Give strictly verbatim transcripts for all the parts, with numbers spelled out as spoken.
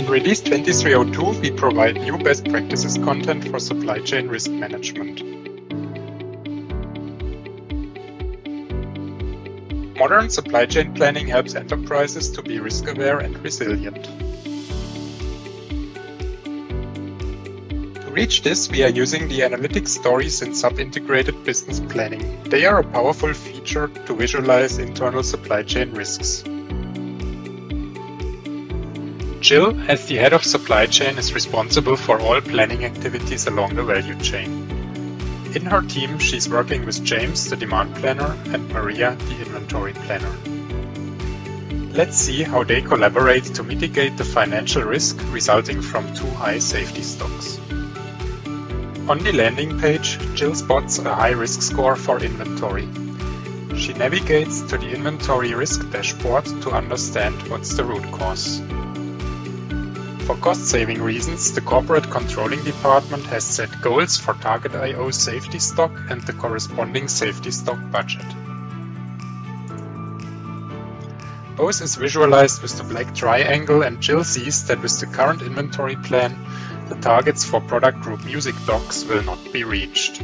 In Release twenty-three oh two, we provide new best practices content for supply chain risk management. Modern supply chain planning helps enterprises to be risk-aware and resilient. To reach this, we are using the analytics stories in S A P Integrated Business Planning. They are a powerful feature to visualize internal supply chain risks. Jill, as the head of supply chain, is responsible for all planning activities along the value chain. In her team, she's working with James, the demand planner, and Maria, the inventory planner. Let's see how they collaborate to mitigate the financial risk resulting from too high safety stocks. On the landing page, Jill spots a high risk score for inventory. She navigates to the inventory risk dashboard to understand what's the root cause. For cost-saving reasons, the Corporate Controlling Department has set goals for target I O safety stock and the corresponding safety stock budget. Both is visualized with the black triangle, and Jill sees that with the current inventory plan, the targets for product group music docs will not be reached.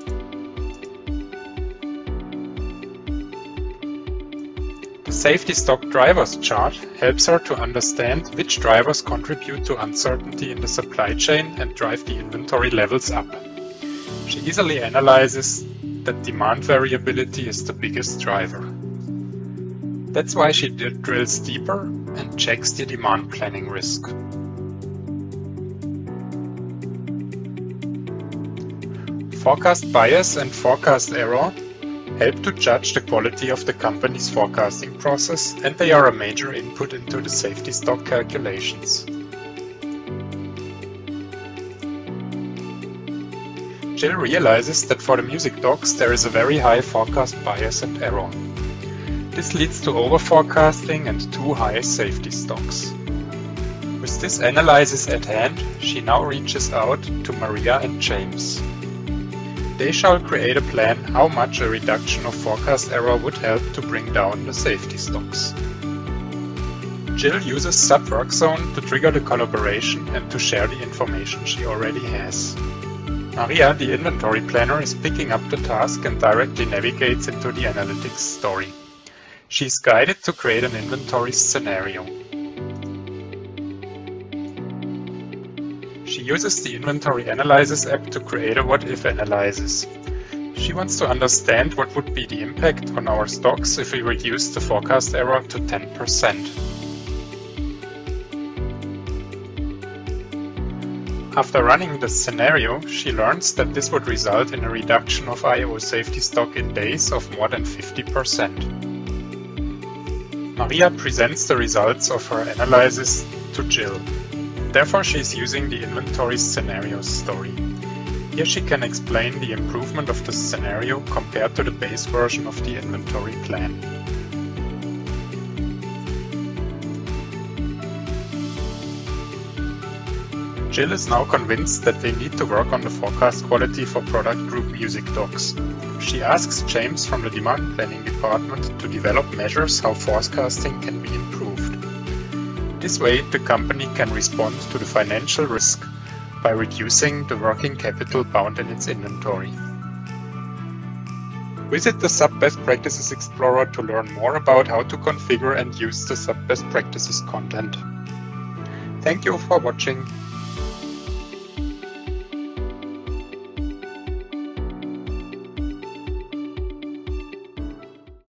The safety stock drivers chart helps her to understand which drivers contribute to uncertainty in the supply chain and drive the inventory levels up. She easily analyzes that demand variability is the biggest driver. That's why she drills deeper and checks the demand planning risk. Forecast bias and forecast error help to judge the quality of the company's forecasting process, and they are a major input into the safety stock calculations. Jill realizes that for the music docs there is a very high forecast bias and error. This leads to over-forecasting and too high safety stocks. With this analysis at hand, she now reaches out to Maria and James. They shall create a plan how much a reduction of forecast error would help to bring down the safety stocks. Jill uses S A P Workzone to trigger the collaboration and to share the information she already has. Maria, the inventory planner, is picking up the task and directly navigates into the analytics story. She is guided to create an inventory scenario. She uses the Inventory Analysis app to create a what-if analysis. She wants to understand what would be the impact on our stocks if we reduce the forecast error to ten percent. After running the scenario, she learns that this would result in a reduction of I O safety stock in days of more than fifty percent. Maria presents the results of her analysis to Jill. Therefore, she is using the inventory scenario story. Here she can explain the improvement of the scenario compared to the base version of the inventory plan. Jill is now convinced that they need to work on the forecast quality for product group music docs. She asks James from the demand planning department to develop measures how forecasting can be improved. This way, the company can respond to the financial risk by reducing the working capital bound in its inventory. Visit the S A P Best Practices Explorer to learn more about how to configure and use the S A P Best Practices content. Thank you for watching.